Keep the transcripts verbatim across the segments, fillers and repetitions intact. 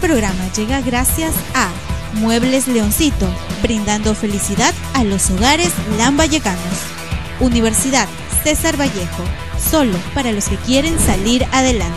programa llega gracias a Muebles Leoncito, brindando felicidad a los hogares lambayecanos. Universidad César Vallejo, solo para los que quieren salir adelante.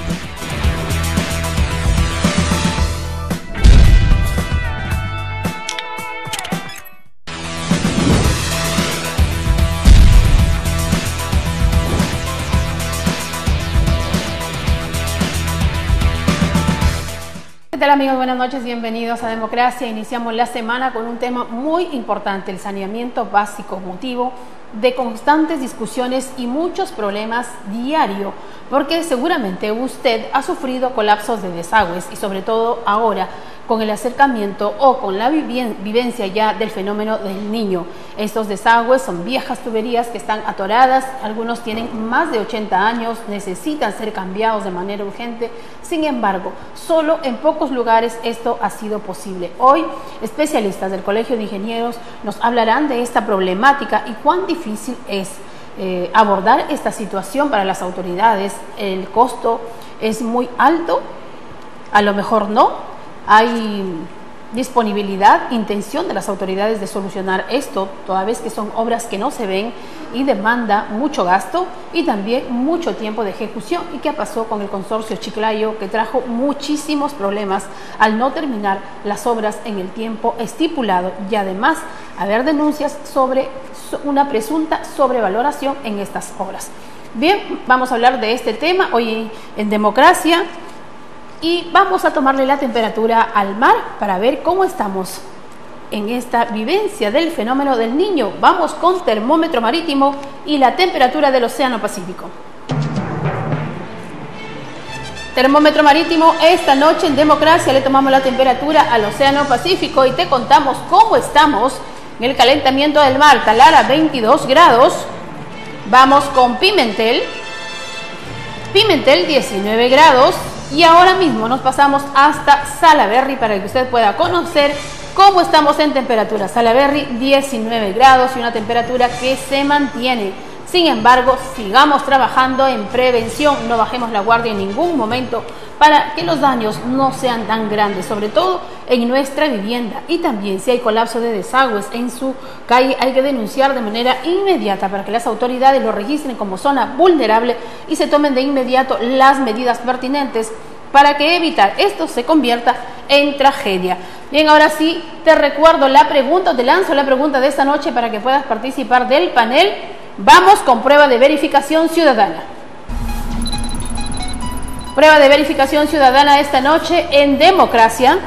¿Qué tal, amigos? Buenas noches, bienvenidos a Democracia. Iniciamos la semana con un tema muy importante, el saneamiento básico, motivo de constantes discusiones y muchos problemas diario, porque seguramente usted ha sufrido colapsos de desagües y sobre todo ahora con el acercamiento o con la vivencia ya del fenómeno del Niño. Estos desagües son viejas tuberías que están atoradas, algunos tienen más de ochenta años, necesitan ser cambiados de manera urgente. Sin embargo, solo en pocos lugares esto ha sido posible. Hoy, especialistas del Colegio de Ingenieros nos hablarán de esta problemática y cuán difícil es eh, abordar esta situación para las autoridades. El costo es muy alto, a lo mejor no. Hay disponibilidad, intención de las autoridades de solucionar esto, toda vez que son obras que no se ven y demanda mucho gasto y también mucho tiempo de ejecución. ¿Y qué pasó con el consorcio Chiclayo, que trajo muchísimos problemas al no terminar las obras en el tiempo estipulado y además haber denuncias sobre una presunta sobrevaloración en estas obras? Bien, vamos a hablar de este tema hoy en Democracia. Y vamos a tomarle la temperatura al mar para ver cómo estamos en esta vivencia del fenómeno del Niño. Vamos con termómetro marítimo y la temperatura del Océano Pacífico. Termómetro marítimo, esta noche en Democracia le tomamos la temperatura al Océano Pacífico y te contamos cómo estamos en el calentamiento del mar. Talara, veintidós grados. Vamos con Pimentel. Pimentel, diecinueve grados. Y ahora mismo nos pasamos hasta Salaberry para que usted pueda conocer cómo estamos en temperatura. Salaberry, diecinueve grados y una temperatura que se mantiene. Sin embargo, sigamos trabajando en prevención, no bajemos la guardia en ningún momento para que los daños no sean tan grandes, sobre todo en nuestra vivienda. Y también si hay colapso de desagües en su calle, hay que denunciar de manera inmediata para que las autoridades lo registren como zona vulnerable y se tomen de inmediato las medidas pertinentes para que evitar esto se convierta en tragedia. Bien, ahora sí, te recuerdo la pregunta, te lanzo la pregunta de esta noche para que puedas participar del panel. Vamos con prueba de verificación ciudadana. Prueba de verificación ciudadana esta noche en Democracia.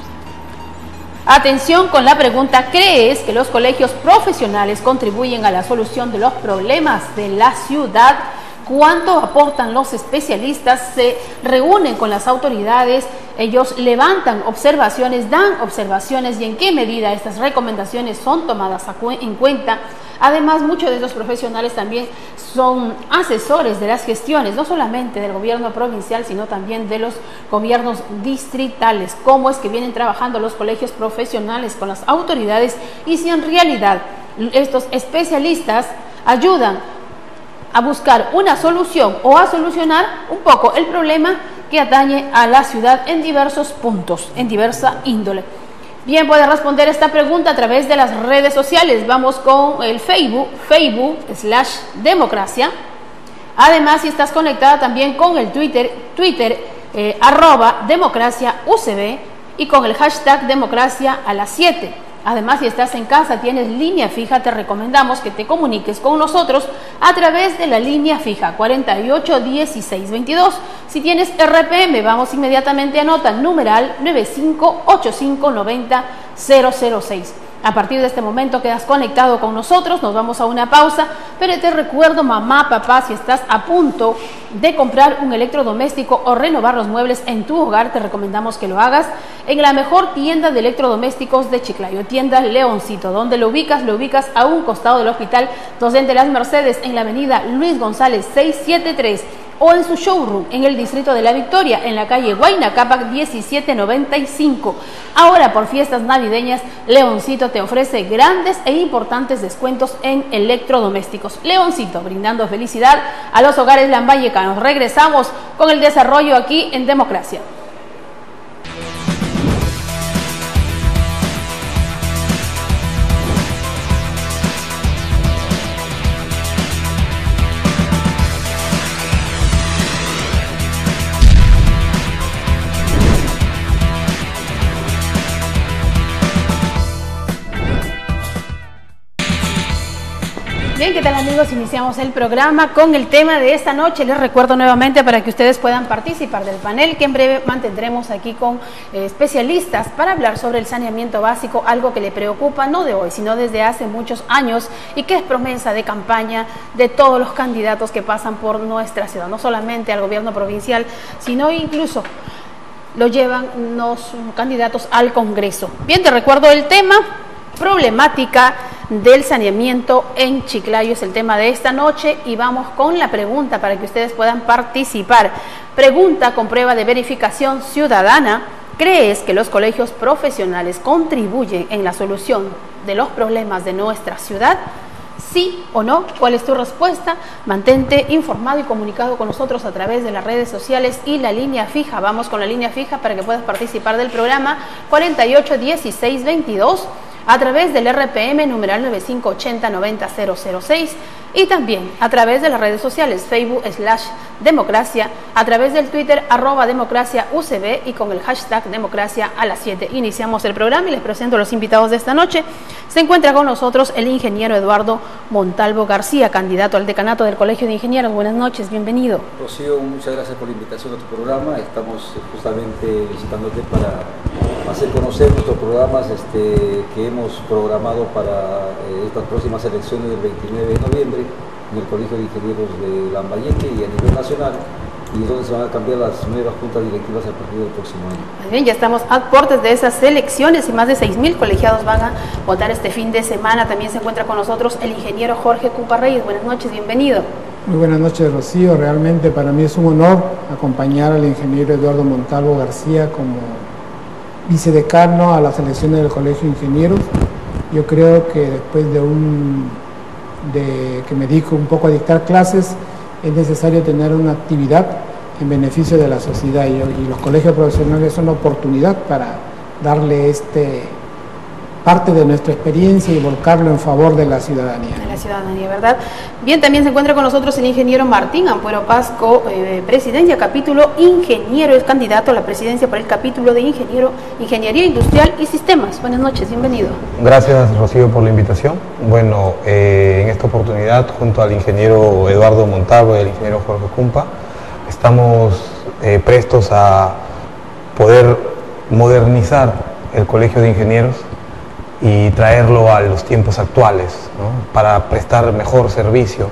Atención con la pregunta: ¿crees que los colegios profesionales contribuyen a la solución de los problemas de la ciudad? ¿Cuánto aportan los especialistas? Se reúnen con las autoridades, ellos levantan observaciones, dan observaciones y en qué medida estas recomendaciones son tomadas en cuenta. Además, muchos de estos profesionales también son asesores de las gestiones, no solamente del gobierno provincial, sino también de los gobiernos distritales. ¿Cómo es que vienen trabajando los colegios profesionales con las autoridades? Y si en realidad estos especialistas ayudan a buscar una solución o a solucionar un poco el problema que atañe a la ciudad en diversos puntos, en diversa índole. Bien, puede responder esta pregunta a través de las redes sociales. Vamos con el Facebook, Facebook slash Democracia. Además, si estás conectada también con el Twitter, Twitter eh, arroba Democracia U C B y con el hashtag Democracia a las siete. Además, si estás en casa, tienes línea fija, te recomendamos que te comuniques con nosotros a través de la línea fija cuarenta y ocho dieciséis veintidós. Si tienes R P M, vamos inmediatamente a nota numeral nueve cinco ocho cinco nueve cero cero cero seis. A partir de este momento quedas conectado con nosotros, nos vamos a una pausa, pero te recuerdo, mamá, papá, si estás a punto de comprar un electrodoméstico o renovar los muebles en tu hogar, te recomendamos que lo hagas en la mejor tienda de electrodomésticos de Chiclayo, tienda Leoncito. ¿Dónde lo ubicas? Lo ubicas a un costado del Hospital Docente Las Mercedes, en la avenida Luis González seiscientos setenta y tres, o en su showroom en el distrito de La Victoria, en la calle Huayna Cápac diecisiete noventa y cinco. Ahora, por fiestas navideñas, Leoncito te ofrece grandes e importantes descuentos en electrodomésticos. Leoncito, brindando felicidad a los hogares lambayecanos. Regresamos con el desarrollo aquí en Democracia. Bien, ¿qué tal amigos? Iniciamos el programa con el tema de esta noche. Les recuerdo nuevamente para que ustedes puedan participar del panel que en breve mantendremos aquí con eh, especialistas para hablar sobre el saneamiento básico, algo que le preocupa no de hoy, sino desde hace muchos años y que es promesa de campaña de todos los candidatos que pasan por nuestra ciudad, no solamente al gobierno provincial, sino incluso lo llevan los candidatos al Congreso. Bien, te recuerdo el tema, problemática del saneamiento en Chiclayo es el tema de esta noche y vamos con la pregunta para que ustedes puedan participar. Pregunta con prueba de verificación ciudadana: ¿crees que los colegios profesionales contribuyen en la solución de los problemas de nuestra ciudad? ¿Sí o no? ¿Cuál es tu respuesta? Mantente informado y comunicado con nosotros a través de las redes sociales y la línea fija. Vamos con la línea fija para que puedas participar del programa cuarenta y ocho dieciséis veintidós, a través del R P M numeral nueve cinco ochenta noventa cero cero seis y también a través de las redes sociales Facebook slash democracia, a través del Twitter arroba democracia U C B y con el hashtag democracia a las siete. Iniciamos el programa y les presento a los invitados de esta noche. Se encuentra con nosotros el ingeniero Eduardo Montalvo García, candidato al decanato del Colegio de Ingenieros. Buenas noches, bienvenido. Rocío, muchas gracias por la invitación a tu programa. Estamos justamente visitándote para hacer conocer nuestros programas este, que hemos programado para eh, estas próximas elecciones del veintinueve de noviembre en el Colegio de Ingenieros de Lambayeque y a nivel nacional, y donde se van a cambiar las nuevas juntas directivas a partir del próximo año. Muy bien, ya estamos a puertas de esas elecciones y más de seis mil colegiados van a votar este fin de semana. También se encuentra con nosotros el ingeniero Jorge Cumpa Reyes. Buenas noches, bienvenido. Muy buenas noches, Rocío. Realmente para mí es un honor acompañar al ingeniero Eduardo Montalvo García como vicedecano a las elecciones del Colegio de Ingenieros. Yo creo que después de un de que me dedico un poco a dictar clases, es necesario tener una actividad en beneficio de la sociedad, y, y los colegios profesionales son una oportunidad para darle este parte de nuestra experiencia y volcarlo en favor de la ciudadanía. De la ciudadanía, ¿verdad? Bien, también se encuentra con nosotros el ingeniero Martín Ampuero Pasco, eh, presidencia, capítulo ingeniero, es candidato a la presidencia por el capítulo de ingeniero, ingeniería industrial y sistemas. Buenas noches, bienvenido. Gracias, Rocío, por la invitación. Bueno, eh, en esta oportunidad, junto al ingeniero Eduardo Montalvo y al ingeniero Jorge Cumpa, estamos eh, prestos a poder modernizar el Colegio de Ingenieros y traerlo a los tiempos actuales, ¿no?, para prestar mejor servicio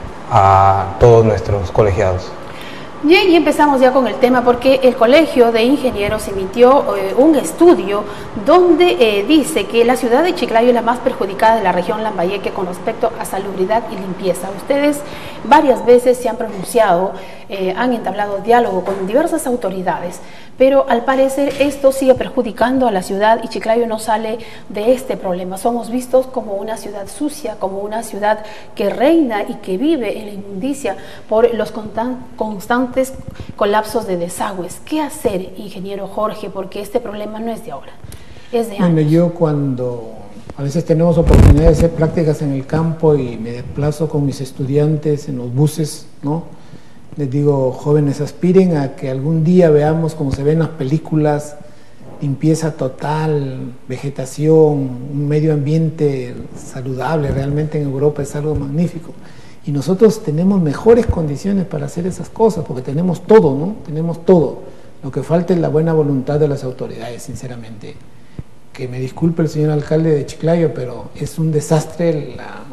a todos nuestros colegiados. Bien, y empezamos ya con el tema porque el Colegio de Ingenieros emitió eh, un estudio donde eh, dice que la ciudad de Chiclayo es la más perjudicada de la región Lambayeque con respecto a salubridad y limpieza. Ustedes varias veces se han pronunciado, eh, han entablado diálogo con diversas autoridades, pero al parecer esto sigue perjudicando a la ciudad y Chiclayo no sale de este problema. Somos vistos como una ciudad sucia, como una ciudad que reina y que vive en la inmundicia por los constantes colapsos de desagües. ¿Qué hacer, ingeniero Jorge? Porque este problema no es de ahora, es de años. Bueno, yo cuando a veces tenemos oportunidad de hacer prácticas en el campo y me desplazo con mis estudiantes en los buses, ¿no?, les digo: jóvenes, aspiren a que algún día veamos como se ven las películas, limpieza total, vegetación, un medio ambiente saludable. Realmente en Europa es algo magnífico. Y nosotros tenemos mejores condiciones para hacer esas cosas, porque tenemos todo, ¿no? Tenemos todo. Lo que falta es la buena voluntad de las autoridades, sinceramente. Que me disculpe el señor alcalde de Chiclayo, pero es un desastre la,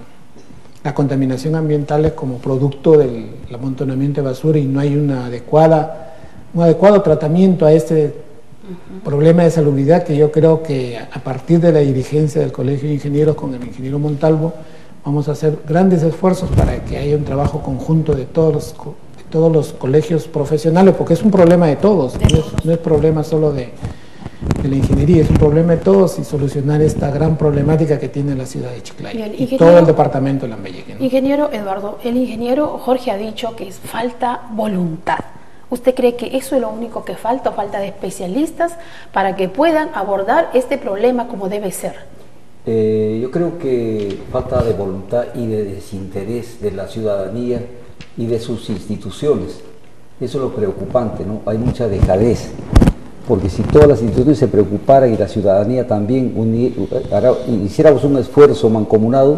la contaminación ambiental es como producto del amontonamiento de basura y no hay una adecuada, un adecuado tratamiento a este uh-huh. problema de salubridad, que yo creo que a partir de la dirigencia del Colegio de Ingenieros con el ingeniero Montalvo vamos a hacer grandes esfuerzos para que haya un trabajo conjunto de todos los, de todos los colegios profesionales, porque es un problema de todos, no es, no es problema solo de, de la ingeniería, es un problema de todos, y solucionar esta gran problemática que tiene la ciudad de Chiclayo. Bien, y todo el departamento de Lambayeque, ¿no? Ingeniero Eduardo, el ingeniero Jorge ha dicho que es falta voluntad. ¿Usted cree que eso es lo único que falta, o falta de especialistas para que puedan abordar este problema como debe ser? Eh, yo creo que falta de voluntad y de desinterés de la ciudadanía y de sus instituciones. Eso es lo preocupante, ¿no? Hay mucha dejadez, porque si todas las instituciones se preocuparan y la ciudadanía también unir, hiciéramos un esfuerzo mancomunado,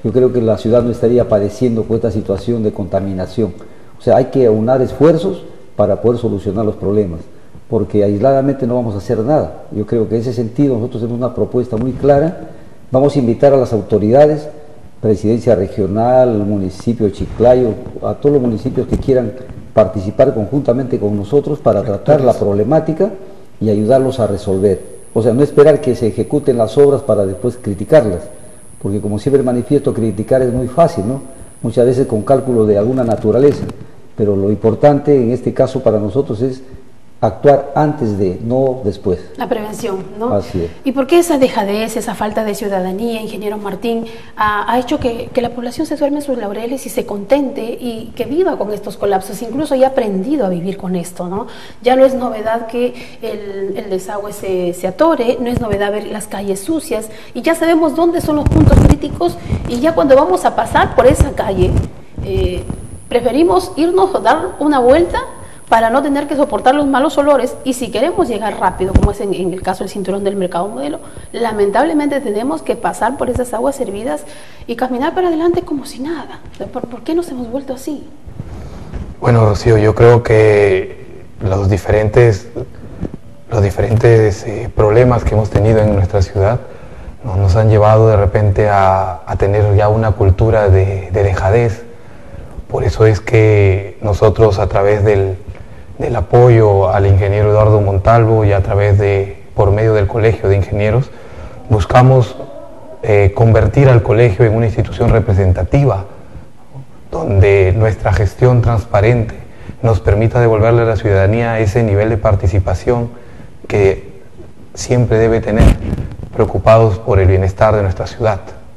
yo creo que la ciudad no estaría padeciendo con esta situación de contaminación. O sea, hay que aunar esfuerzos para poder solucionar los problemas, porque aisladamente no vamos a hacer nada. Yo creo que en ese sentido nosotros tenemos una propuesta muy clara. Vamos a invitar a las autoridades, presidencia regional, municipio de Chiclayo, a todos los municipios que quieran participar conjuntamente con nosotros para tratar la problemática y ayudarlos a resolver. O sea, no esperar que se ejecuten las obras para después criticarlas, porque como siempre manifiesto, criticar es muy fácil, ¿no? Muchas veces con cálculo de alguna naturaleza, pero lo importante en este caso para nosotros es actuar antes de, no después. La prevención, ¿no? Así es. ¿Y por qué esa dejadez, esa falta de ciudadanía, ingeniero Martín, ha, ha hecho que, que la población se duerme en sus laureles y se contente y que viva con estos colapsos? Incluso ya ha aprendido a vivir con esto, ¿no? Ya no es novedad que el, el desagüe se, se atore, no es novedad ver las calles sucias y ya sabemos dónde son los puntos críticos y ya cuando vamos a pasar por esa calle, eh, preferimos irnos a dar una vuelta para no tener que soportar los malos olores, y si queremos llegar rápido, como es en, en el caso del cinturón del Mercado Modelo, lamentablemente tenemos que pasar por esas aguas hervidas y caminar para adelante como si nada. ¿Por, por qué nos hemos vuelto así? Bueno, Rocío, yo creo que los diferentes, los diferentes eh, problemas que hemos tenido en nuestra ciudad ¿no? nos han llevado de repente a, a tener ya una cultura de, de dejadez. Por eso es que nosotros, a través del del apoyo al ingeniero Eduardo Montalvo y a través de, por medio del Colegio de Ingenieros, buscamos eh, convertir al colegio en una institución representativa, donde nuestra gestión transparente nos permita devolverle a la ciudadanía ese nivel de participación que siempre debe tener, preocupados por el bienestar de nuestra ciudad.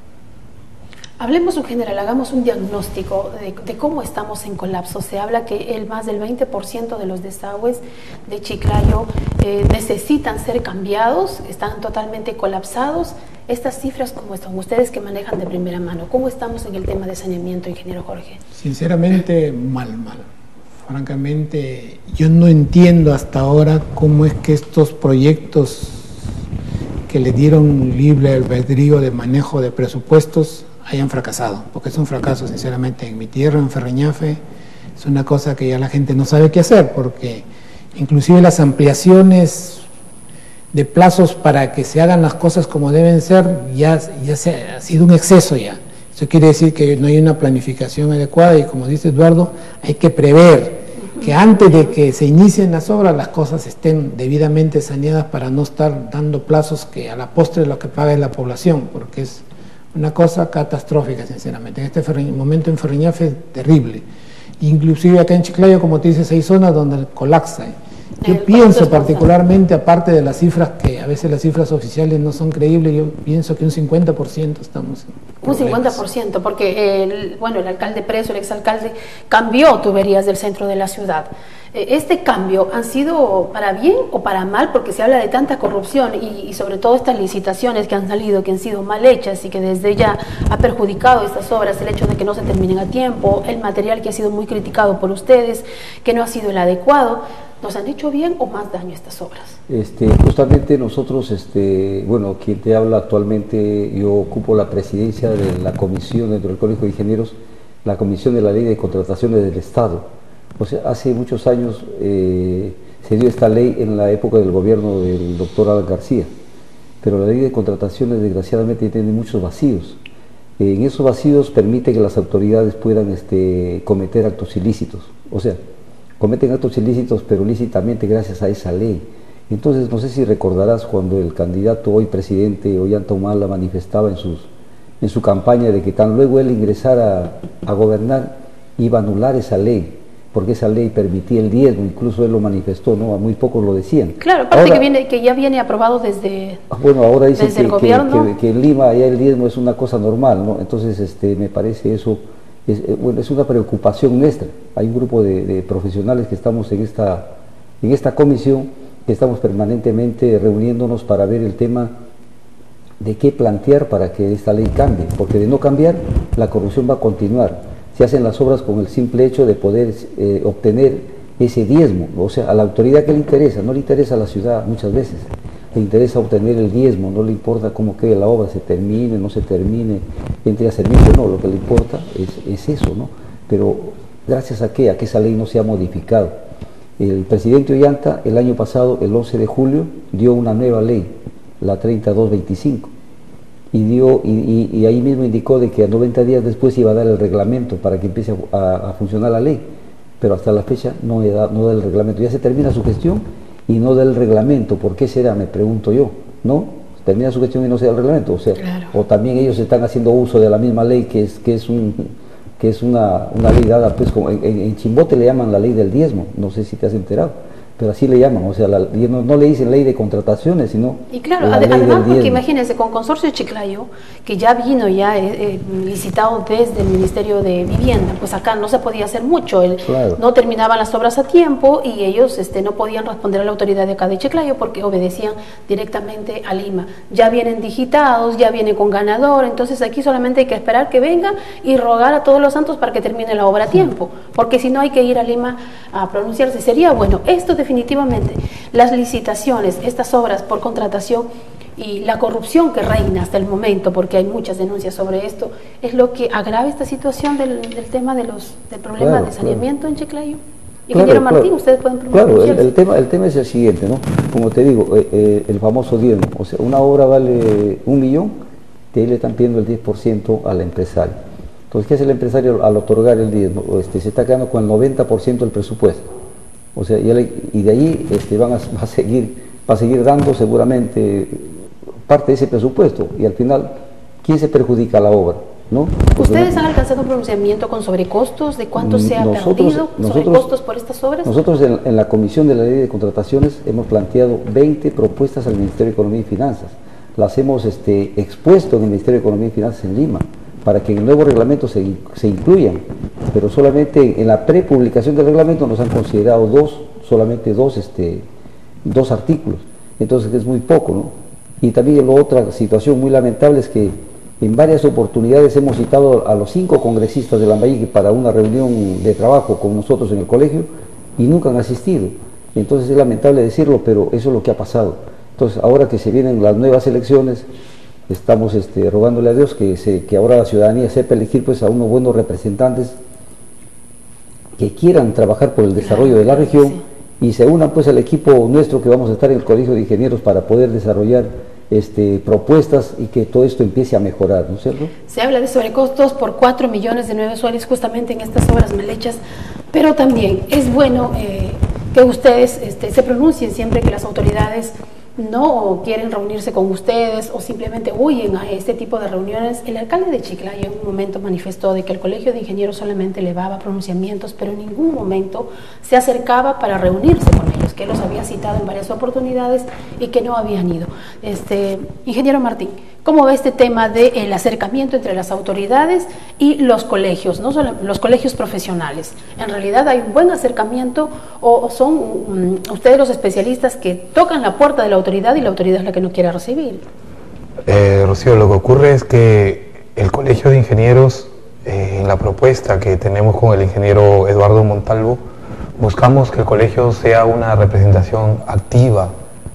Hablemos en general, hagamos un diagnóstico de, de cómo estamos en colapso. Se habla que el más del veinte por ciento de los desagües de Chiclayo eh, necesitan ser cambiados, están totalmente colapsados. Estas cifras, ¿cómo están? Ustedes que manejan de primera mano, ¿cómo estamos en el tema de saneamiento, ingeniero Jorge? Sinceramente, mal, mal. Francamente, yo no entiendo hasta ahora cómo es que estos proyectos que le dieron libre albedrío de manejo de presupuestos hayan fracasado, porque es un fracaso, sinceramente. En mi tierra, en Ferreñafe, es una cosa que ya la gente no sabe qué hacer, porque inclusive las ampliaciones de plazos para que se hagan las cosas como deben ser, ya, ya se, ha sido un exceso ya. Eso quiere decir que no hay una planificación adecuada y, como dice Eduardo, hay que prever que antes de que se inicien las obras las cosas estén debidamente saneadas para no estar dando plazos que a la postre lo que paga es la población, porque es una cosa catastrófica, sinceramente. En este momento en Ferreñafe es terrible. Inclusive acá en Chiclayo, como te dices, hay zonas donde colapsa. Yo pienso particularmente, aparte de las cifras, que a veces las cifras oficiales no son creíbles, yo pienso que un cincuenta por ciento estamos en un cincuenta por ciento, porque el, bueno, el alcalde preso, el exalcalde, cambió tuberías del centro de la ciudad. ¿Este cambio han sido para bien o para mal? Porque se habla de tanta corrupción y, y sobre todo estas licitaciones que han salido, que han sido mal hechas y que desde ya ha perjudicado estas obras, el hecho de que no se terminen a tiempo, el material que ha sido muy criticado por ustedes, que no ha sido el adecuado. ¿Nos han hecho bien o más daño estas obras? Este, justamente nosotros, este, bueno, quien te habla actualmente, yo ocupo la presidencia de la comisión dentro del Colegio de Ingenieros, la comisión de la ley de contrataciones del Estado. O sea, hace muchos años eh, se dio esta ley en la época del gobierno del doctor Alan García, pero la ley de contrataciones desgraciadamente tiene muchos vacíos. Eh, en esos vacíos permite que las autoridades puedan este, cometer actos ilícitos, o sea, cometen actos ilícitos pero lícitamente gracias a esa ley. Entonces, no sé si recordarás cuando el candidato hoy presidente, Ollanta Humala, manifestaba en, sus, en su campaña de que tan luego él ingresara a gobernar, iba a anular esa ley, porque esa ley permitía el diezmo, incluso él lo manifestó, ¿no? A muy pocos lo decían. Claro, aparte ahora, que, viene, que ya viene aprobado desde Bueno, ahora dice desde que, el gobierno. Que, que, que en Lima ya el diezmo es una cosa normal, ¿no? Entonces, este, me parece eso, es, bueno, es una preocupación nuestra. Hay un grupo de, de profesionales que estamos en esta, en esta comisión, que estamos permanentemente reuniéndonos para ver el tema de qué plantear para que esta ley cambie, porque de no cambiar, la corrupción va a continuar. Se hacen las obras con el simple hecho de poder eh, obtener ese diezmo, o sea, a la autoridad que le interesa, no le interesa a la ciudad muchas veces. le interesa obtener el diezmo, no le importa cómo quede la obra, se termine, no se termine, entre a servicio, no, lo que le importa es, es eso, ¿no? Pero gracias a qué, a que esa ley no se ha modificado. El presidente Ollanta el año pasado, el once de julio, dio una nueva ley, la treinta y dos veinticinco, y, dio, y, y, y ahí mismo indicó de que a noventa días después iba a dar el reglamento para que empiece a, a, a funcionar la ley, pero hasta la fecha no da, no da el reglamento. Ya se termina su gestión y no da el reglamento. ¿Por qué será? Me pregunto yo, ¿no? Termina su gestión y no se da el reglamento, o sea, claro. O también ellos están haciendo uso de la misma ley que es, que es un... que es una, una ley dada, pues, como en, en Chimbote le llaman la ley del diezmo, no sé si te has enterado, pero así le llaman, o sea, la, no, no le dicen ley de contrataciones, sino y claro, la ad, ley además, del porque diezmo. Imagínense, con Consorcio Chiclayo, que ya vino ya eh, eh, licitado desde el Ministerio de Vivienda, pues acá no se podía hacer mucho, el, claro. No terminaban las obras a tiempo y ellos este, no podían responder a la autoridad de acá de Chiclayo porque obedecían directamente a Lima. Ya vienen digitados, ya vienen con ganador, entonces aquí solamente hay que esperar que vengan y rogar a todos los santos para que termine la obra a tiempo, porque si no hay que ir a Lima a pronunciarse. Sería bueno, esto definitivamente, las licitaciones, estas obras por contratación y la corrupción que reina hasta el momento, porque hay muchas denuncias sobre esto, es lo que agrava esta situación del, del tema de los, del problema claro, de saneamiento claro. en Chiclayo. Ingeniero claro, Martín, claro. ustedes pueden pronunciarse. Claro, el, el, tema, el tema es el siguiente, ¿no? Como te digo, eh, eh, el famoso diezmo, o sea, una obra vale un millón, de ahí le están pidiendo el diez por ciento al empresario. Entonces, ¿qué hace el empresario al otorgar el diezmo? Este, se está quedando con el noventa por ciento del presupuesto. O sea, y, le, y de ahí este, van a, va a seguir, va a seguir dando seguramente parte de ese presupuesto. Y al final, ¿quién se perjudica a la obra? ¿No? ¿Ustedes han alcanzado un pronunciamiento con sobrecostos? ¿De cuánto se ha nosotros, perdido nosotros, sobrecostos por estas obras? Nosotros en, en la Comisión de la Ley de Contrataciones hemos planteado veinte propuestas al Ministerio de Economía y Finanzas. Las hemos este, expuesto en el Ministerio de Economía y Finanzas en Lima, para que en el nuevo reglamento se, se incluyan, pero solamente en la prepublicación del reglamento nos han considerado dos, solamente dos, este, dos artículos, entonces es muy poco, ¿no? Y también la otra situación muy lamentable es que en varias oportunidades hemos citado a los cinco congresistas de Lambayeque para una reunión de trabajo con nosotros en el colegio y nunca han asistido. Entonces es lamentable decirlo, pero eso es lo que ha pasado. Entonces ahora que se vienen las nuevas elecciones, estamos este, rogándole a Dios que, se, que ahora la ciudadanía sepa elegir pues, a unos buenos representantes que quieran trabajar por el desarrollo de la región sí. y se unan pues al equipo nuestro que vamos a estar en el Colegio de Ingenieros para poder desarrollar este, propuestas y que todo esto empiece a mejorar, ¿no es cierto? Se habla de sobrecostos por cuatro millones de nueve soles justamente en estas obras mal hechas, pero también es bueno eh, que ustedes este, se pronuncien siempre que las autoridades no quieren reunirse con ustedes o simplemente huyen a este tipo de reuniones. El alcalde de Chiclayo en un momento manifestó de que el Colegio de Ingenieros solamente elevaba pronunciamientos, pero en ningún momento se acercaba para reunirse con ellos, que los había citado en varias oportunidades y que no habían ido. Este, ingeniero Martín, ¿cómo ve este tema del acercamiento entre las autoridades y los colegios, no solo los colegios profesionales? ¿En realidad hay un buen acercamiento o son um, ustedes los especialistas que tocan la puerta de la autoridad y la autoridad es la que no quiere recibir? Eh, Rocío, lo que ocurre es que el Colegio de Ingenieros, eh, en la propuesta que tenemos con el ingeniero Eduardo Montalvo, buscamos que el colegio sea una representación activa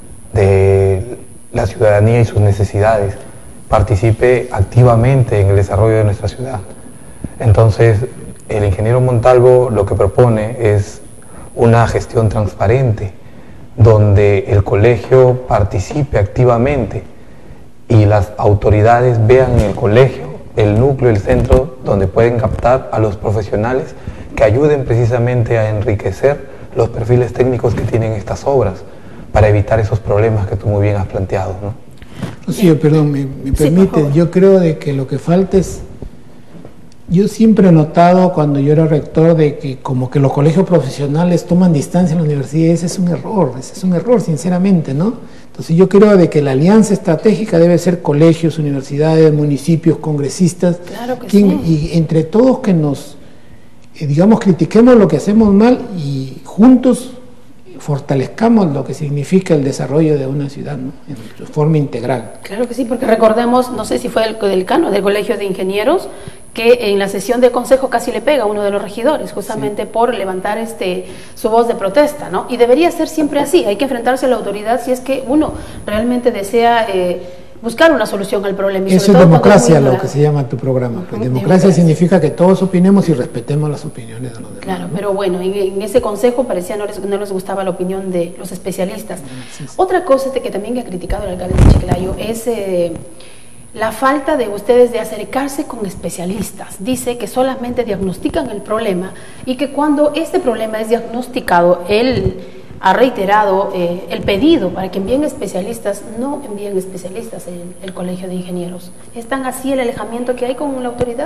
de la ciudadanía y sus necesidades, participe activamente en el desarrollo de nuestra ciudad. Entonces, el ingeniero Montalvo lo que propone es una gestión transparente, donde el colegio participe activamente y las autoridades vean en el colegio el núcleo, el centro donde pueden captar a los profesionales que ayuden precisamente a enriquecer los perfiles técnicos que tienen estas obras para evitar esos problemas que tú muy bien has planteado, ¿no? Sí, perdón, me, me permite, sí, yo creo de que lo que falta es, yo siempre he notado cuando yo era rector de que como que los colegios profesionales toman distancia en la universidad, ese es un error, ese es un error sinceramente, ¿no? Entonces yo creo de que la alianza estratégica debe ser colegios, universidades, municipios, congresistas, claro que quien, sí. y entre todos que nos, eh, digamos, critiquemos lo que hacemos mal y juntos fortalezcamos lo que significa el desarrollo de una ciudad, ¿no? En su forma integral. Claro que sí, porque recordemos, no sé si fue el decano del Colegio de Ingenieros, que en la sesión de consejo casi le pega a uno de los regidores, justamente sí. por levantar este su voz de protesta, ¿no? Y debería ser siempre así, hay que enfrentarse a la autoridad si es que uno realmente desea eh, buscar una solución al problema. Y Eso sobre es todo democracia, lo que se llama tu programa. Pues, uh-huh. Democracia, democracia significa que todos opinemos y respetemos las opiniones de los demás. Claro, ¿no? pero bueno, en, en ese consejo parecía no les, no les gustaba la opinión de los especialistas. Sí, sí. Otra cosa que también ha criticado el alcalde de Chiclayo es eh, la falta de ustedes de acercarse con especialistas. Dice que solamente diagnostican el problema y que cuando este problema es diagnosticado, él ha reiterado eh, el pedido para que envíen especialistas, no envíen especialistas en el Colegio de Ingenieros. ¿Es tan así el alejamiento que hay con la autoridad?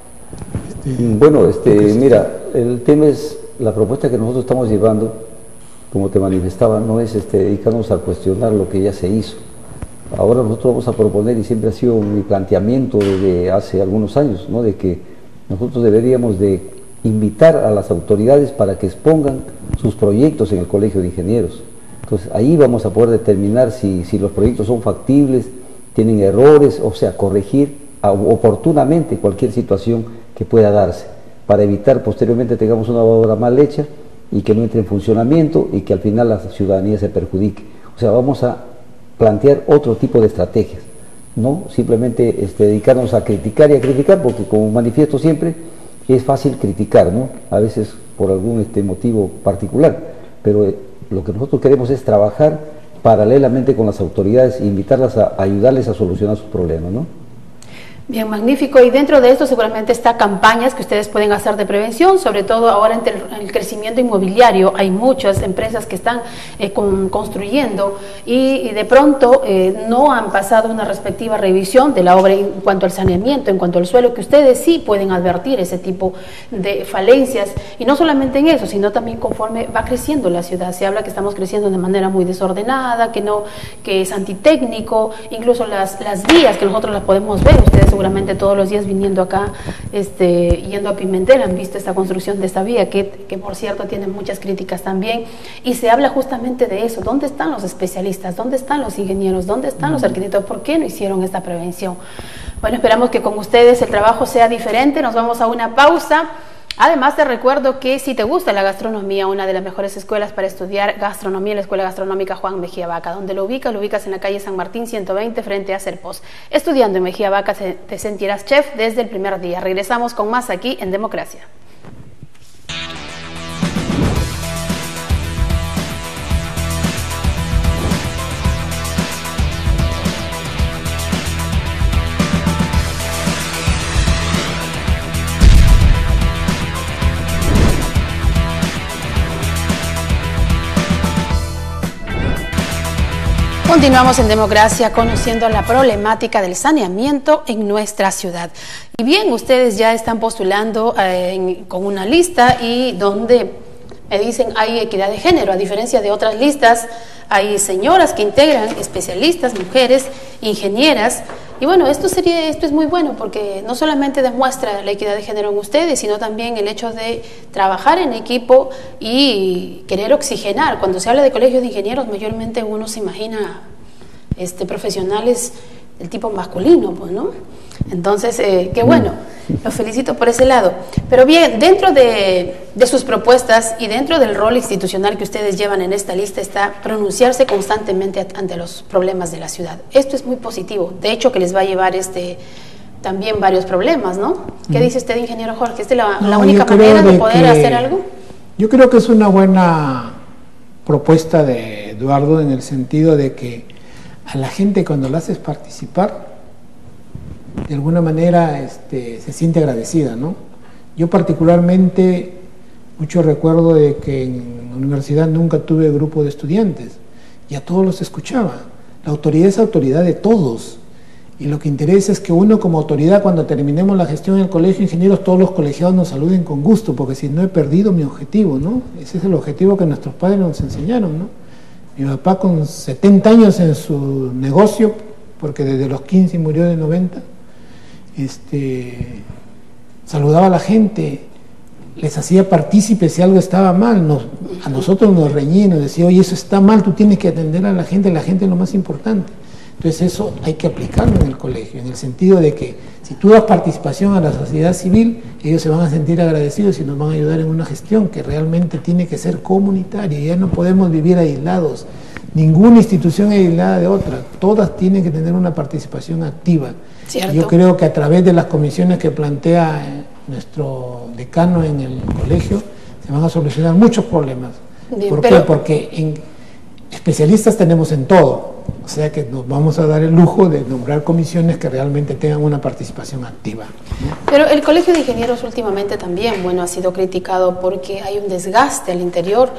Bueno, este, mira, el tema es, la propuesta que nosotros estamos llevando, como te manifestaba, no es este, dedicarnos a cuestionar lo que ya se hizo. Ahora nosotros vamos a proponer, y siempre ha sido mi planteamiento desde hace algunos años, ¿no?, de que nosotros deberíamos de invitar a las autoridades para que expongan sus proyectos en el Colegio de Ingenieros. Entonces ahí vamos a poder determinar si, si los proyectos son factibles, tienen errores, o sea, corregir oportunamente cualquier situación que pueda darse, para evitar posteriormente tengamos una obra mal hecha y que no entre en funcionamiento y que al final la ciudadanía se perjudique. O sea, vamos a plantear otro tipo de estrategias, no simplemente este, dedicarnos a criticar y a criticar, porque como manifiesto siempre, es fácil criticar, ¿no?, a veces por algún este, motivo particular, pero eh, lo que nosotros queremos es trabajar paralelamente con las autoridades e invitarlas a, a ayudarles a solucionar sus problemas, ¿no? Bien, magnífico. Y dentro de esto seguramente está campañas que ustedes pueden hacer de prevención, sobre todo ahora entre el, el crecimiento inmobiliario. Hay muchas empresas que están eh, con, construyendo y, y de pronto eh, no han pasado una respectiva revisión de la obra en cuanto al saneamiento, en cuanto al suelo, que ustedes sí pueden advertir ese tipo de falencias. Y no solamente en eso, sino también conforme va creciendo la ciudad. Se habla que estamos creciendo de manera muy desordenada, que no, que es antitécnico, incluso las, las vías que nosotros las podemos ver, ustedes seguramente todos los días viniendo acá, este, yendo a Pimentel, han visto esta construcción de esta vía, que, que por cierto tiene muchas críticas también, y se habla justamente de eso. ¿Dónde están los especialistas? ¿Dónde están los ingenieros? ¿Dónde están los arquitectos? ¿Por qué no hicieron esta prevención? Bueno, esperamos que con ustedes el trabajo sea diferente. Nos vamos a una pausa. Además te recuerdo que si te gusta la gastronomía, una de las mejores escuelas para estudiar gastronomía, la Escuela Gastronómica Juan Mejía Vaca. ¿Dónde lo ubicas? Lo ubicas en la calle San Martín ciento veinte frente a Serpos. Estudiando en Mejía Vaca te sentirás chef desde el primer día. Regresamos con más aquí en Democracia. Continuamos en Democracia conociendo la problemática del saneamiento en nuestra ciudad. Y bien, ustedes ya están postulando eh, en, con una lista y donde me dicen hay equidad de género, a diferencia de otras listas, hay señoras que integran, especialistas, mujeres, ingenieras. Y bueno, esto sería, esto es muy bueno porque no solamente demuestra la equidad de género en ustedes, sino también el hecho de trabajar en equipo y querer oxigenar. Cuando se habla de colegios de ingenieros, mayormente uno se imagina este, profesionales del tipo masculino, pues, ¿no? Entonces, eh, qué bueno, los felicito por ese lado. Pero bien, dentro de, de sus propuestas y dentro del rol institucional que ustedes llevan en esta lista está pronunciarse constantemente ante los problemas de la ciudad. Esto es muy positivo, de hecho que les va a llevar este también varios problemas, ¿no? ¿Qué mm. dice usted, ingeniero Jorge? ¿Esta es la, no, la única manera de, de poder que, hacer algo? Yo creo que es una buena propuesta de Eduardo en el sentido de que a la gente cuando la haces participar, de alguna manera este, se siente agradecida, ¿no? Yo particularmente mucho recuerdo de que en la universidad nunca tuve grupo de estudiantes y a todos los escuchaba. La autoridad es autoridad de todos y lo que interesa es que uno como autoridad, cuando terminemos la gestión en el colegio de ingenieros, todos los colegiados nos saluden con gusto, porque si no he perdido mi objetivo, ¿no? Ese es el objetivo que nuestros padres nos enseñaron, ¿no? Mi papá con setenta años en su negocio, porque desde los quince murió de noventa, Este, saludaba a la gente, les hacía partícipes si algo estaba mal, nos, a nosotros nos reñía y nos decía, oye, eso está mal, tú tienes que atender a la gente, la gente es lo más importante. Entonces eso hay que aplicarlo en el colegio, en el sentido de que si tú das participación a la sociedad civil, ellos se van a sentir agradecidos y nos van a ayudar en una gestión que realmente tiene que ser comunitaria. Ya no podemos vivir aislados, ninguna institución aislada de otra, todas tienen que tener una participación activa. ¿Cierto? Yo creo que a través de las comisiones que plantea nuestro decano en el colegio se van a solucionar muchos problemas. Bien, ¿Por pero... qué? Porque en especialistas tenemos en todo. O sea que nos vamos a dar el lujo de nombrar comisiones que realmente tengan una participación activa, ¿no? Pero el Colegio de Ingenieros últimamente también, bueno, ha sido criticado porque hay un desgaste al interior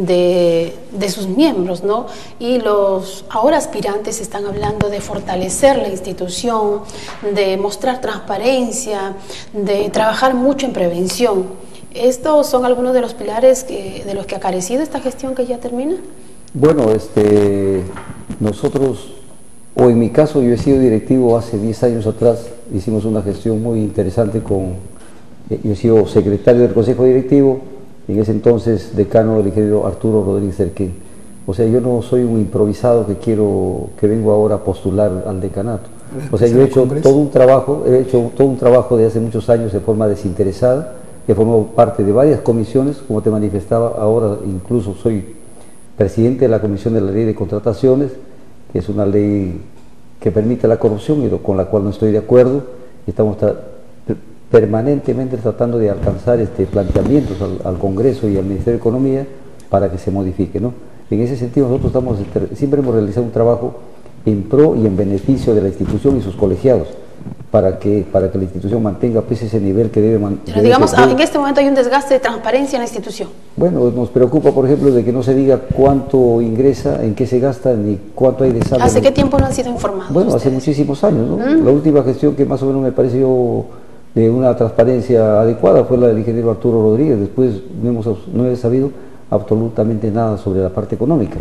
de, de sus miembros, ¿no? Y los ahora aspirantes están hablando de fortalecer la institución, de mostrar transparencia, de trabajar mucho en prevención. ¿Estos son algunos de los pilares que, de los que ha carecido esta gestión que ya termina? Bueno, este, nosotros, o en mi caso, yo he sido directivo hace diez años atrás, hicimos una gestión muy interesante con, yo he sido secretario del Consejo Directivo, en ese entonces decano del ingeniero Arturo Rodríguez Cerquén. O sea, yo no soy un improvisado que quiero, que vengo ahora a postular al decanato. O sea, yo he hecho todo un trabajo, he hecho todo un trabajo de hace muchos años de forma desinteresada, he formado parte de varias comisiones, como te manifestaba, ahora incluso soy presidente de la Comisión de la Ley de Contrataciones, que es una ley que permite la corrupción y con la cual no estoy de acuerdo. Estamos tra permanentemente tratando de alcanzar este, planteamientos al, al Congreso y al Ministerio de Economía para que se modifique, ¿no? En ese sentido nosotros estamos, siempre hemos realizado un trabajo en pro y en beneficio de la institución y sus colegiados, para que, para que la institución mantenga pues, ese nivel que debe mantener. Digamos, en este momento hay un desgaste de transparencia en la institución. Bueno, nos preocupa, por ejemplo, de que no se diga cuánto ingresa, en qué se gasta, ni cuánto hay de saldo. ¿Hace qué tiempo no han sido informados? Bueno, ustedes? hace muchísimos años, ¿no? ¿Mm? La última gestión que más o menos me pareció de una transparencia adecuada fue la del ingeniero Arturo Rodríguez. Después no, hemos, no he sabido absolutamente nada sobre la parte económica.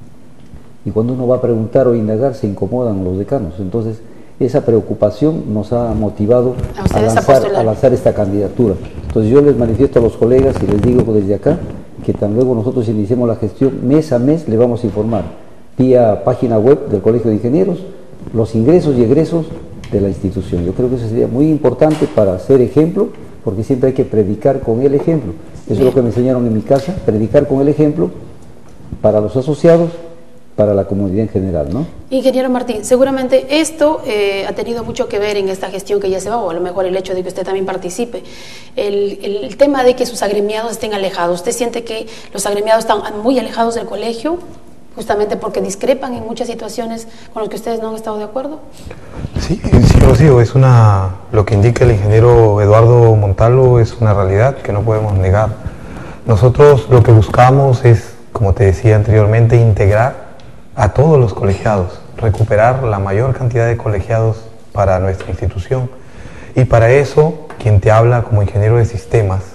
Y cuando uno va a preguntar o indagar, se incomodan los decanos. Entonces, esa preocupación nos ha motivado a, a, lanzar, a lanzar esta candidatura. Entonces yo les manifiesto a los colegas y les digo desde acá que tan luego nosotros iniciemos la gestión, mes a mes le vamos a informar vía página web del Colegio de Ingenieros los ingresos y egresos de la institución. Yo creo que eso sería muy importante para ser ejemplo, porque siempre hay que predicar con el ejemplo. Eso es lo que me enseñaron en mi casa, predicar con el ejemplo para los asociados, para la comunidad en general, ¿no? Ingeniero Martín, seguramente esto eh, ha tenido mucho que ver en esta gestión que ya se va, o a lo mejor el hecho de que usted también participe. El, el, el tema de que sus agremiados estén alejados, ¿usted siente que los agremiados están muy alejados del colegio, justamente porque discrepan en muchas situaciones con las que ustedes no han estado de acuerdo? Sí, sí, Rocío, es una, lo que indica el ingeniero Eduardo Montalvo es una realidad que no podemos negar. Nosotros lo que buscamos es, como te decía anteriormente, integrar a todos los colegiados, recuperar la mayor cantidad de colegiados para nuestra institución. Y para eso, quien te habla como ingeniero de sistemas,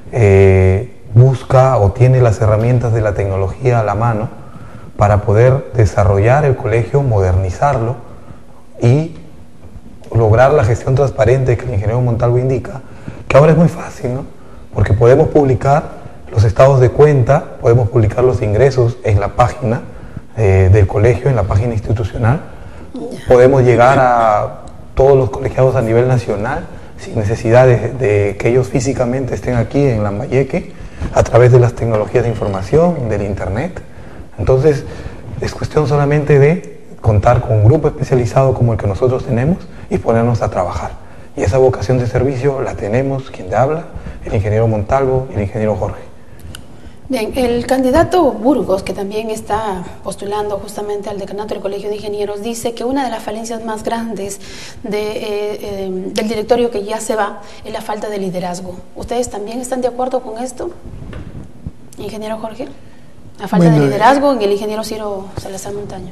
eh, busca o tiene las herramientas de la tecnología a la mano para poder desarrollar el colegio, modernizarlo y lograr la gestión transparente que el ingeniero Montalvo indica, que ahora es muy fácil, ¿no? Porque podemos publicar los estados de cuenta, podemos publicar los ingresos en la página Eh, del colegio, en la página institucional. Podemos llegar a todos los colegiados a nivel nacional sin necesidad de, de que ellos físicamente estén aquí en Lambayeque, a través de las tecnologías de información, del internet. Entonces es cuestión solamente de contar con un grupo especializado como el que nosotros tenemos y ponernos a trabajar. Y esa vocación de servicio la tenemos, quien te habla, el ingeniero Montalvo y el ingeniero Jorge. Bien, el candidato Burgos, que también está postulando justamente al decanato del Colegio de Ingenieros, dice que una de las falencias más grandes de, eh, eh, del directorio que ya se va es la falta de liderazgo. ¿Ustedes también están de acuerdo con esto, ingeniero Jorge? La falta bueno, de liderazgo en el ingeniero Ciro Salazar Montaño.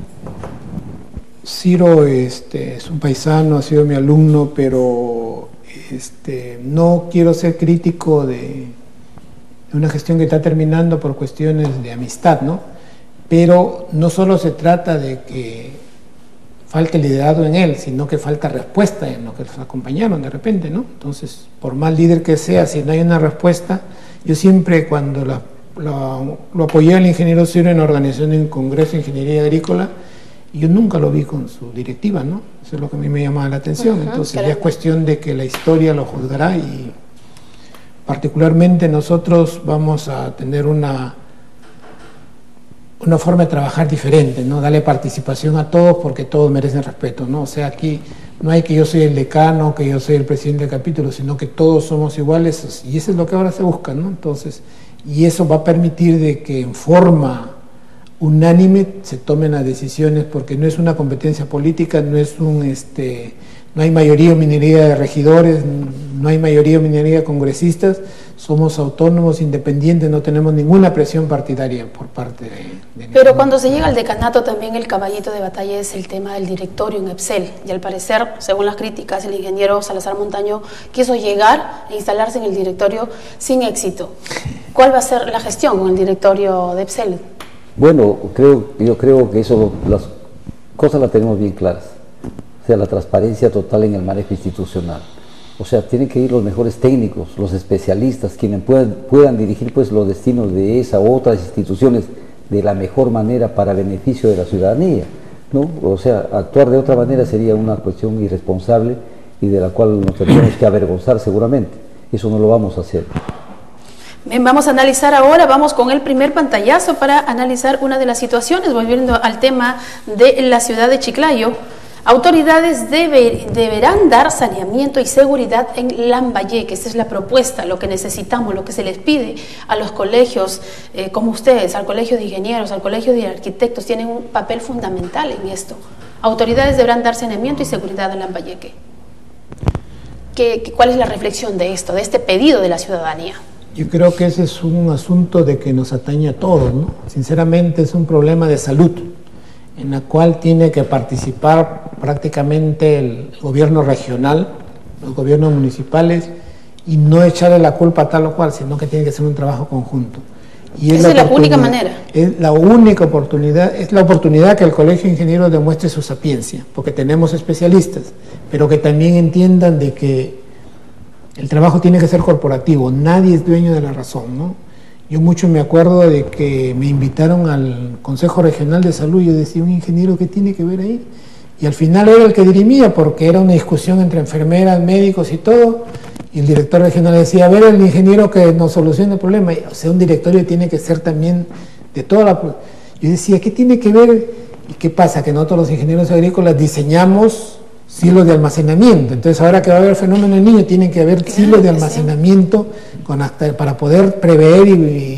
Ciro este, es un paisano, ha sido mi alumno, pero este, no quiero ser crítico de una gestión que está terminando por cuestiones de amistad, ¿no? Pero no solo se trata de que falte liderazgo en él, sino que falta respuesta en lo que los acompañaron de repente, ¿no? Entonces, por más líder que sea, si no hay una respuesta, yo siempre cuando la, la, lo apoyé al ingeniero Ciro en la organización de un congreso de ingeniería agrícola, y yo nunca lo vi con su directiva, ¿no? Eso es lo que a mí me llama la atención. Uh-huh, Entonces claro. Ya es cuestión de que la historia lo juzgará, y particularmente nosotros vamos a tener una, una forma de trabajar diferente, ¿no? Darle participación a todos, porque todos merecen respeto, ¿no? O sea, aquí no hay que yo soy el decano, que yo soy el presidente del capítulo, sino que todos somos iguales, y eso es lo que ahora se busca, ¿no? Entonces, y eso va a permitir de que en forma unánime se tomen las decisiones, porque no es una competencia política, no es un este no hay mayoría o minoría de regidores, no hay mayoría o minoría de congresistas, somos autónomos, independientes, no tenemos ninguna presión partidaria por parte de... de Pero cuando se llega al decanato, también el caballito de batalla es el tema del directorio en EPSEL, y al parecer, según las críticas, el ingeniero Salazar Montaño quiso llegar e instalarse en el directorio sin éxito. ¿Cuál va a ser la gestión con el directorio de EPSEL? Bueno, creo, yo creo que eso, las cosas las tenemos bien claras. O sea, la transparencia total en el manejo institucional. O sea, tienen que ir los mejores técnicos, los especialistas, quienes puedan, puedan dirigir pues los destinos de esa u otras instituciones de la mejor manera para beneficio de la ciudadanía, ¿no? O sea, actuar de otra manera sería una cuestión irresponsable y de la cual nos tendríamos que avergonzar seguramente. Eso no lo vamos a hacer. Bien, vamos a analizar ahora, vamos con el primer pantallazo para analizar una de las situaciones, volviendo al tema de la ciudad de Chiclayo. Autoridades debe, deberán dar saneamiento y seguridad en Lambayeque. Esa es la propuesta, lo que necesitamos, lo que se les pide a los colegios eh, como ustedes, al colegio de ingenieros, al colegio de arquitectos, tienen un papel fundamental en esto. Autoridades deberán dar saneamiento y seguridad en Lambayeque. ¿Qué, qué, ¿Cuál es la reflexión de esto, de este pedido de la ciudadanía? Yo creo que ese es un asunto de que nos atañe a todos, ¿no? Sinceramente es un problema de salud, en la cual tiene que participar prácticamente el gobierno regional, los gobiernos municipales, y no echarle la culpa a tal o cual, sino que tiene que ser un trabajo conjunto. Y Esa es la, la única manera. Es la única oportunidad, es la oportunidad que el Colegio de Ingenieros demuestre su sapiencia, porque tenemos especialistas, pero que también entiendan de que el trabajo tiene que ser corporativo, nadie es dueño de la razón, ¿no? Yo mucho me acuerdo de que me invitaron al Consejo Regional de Salud y yo decía, ¿un ingeniero qué tiene que ver ahí? Y al final era el que dirimía, porque era una discusión entre enfermeras, médicos y todo, y el director regional decía, a ver, el ingeniero que nos solucione el problema. O sea, un directorio tiene que ser también de toda la... Yo decía, ¿qué tiene que ver? ¿Y qué pasa? Que nosotros los ingenieros agrícolas diseñamos silos de almacenamiento. Entonces, ahora que va a haber fenómeno del niño, tienen que haber silos de almacenamiento con hasta, para poder prever y,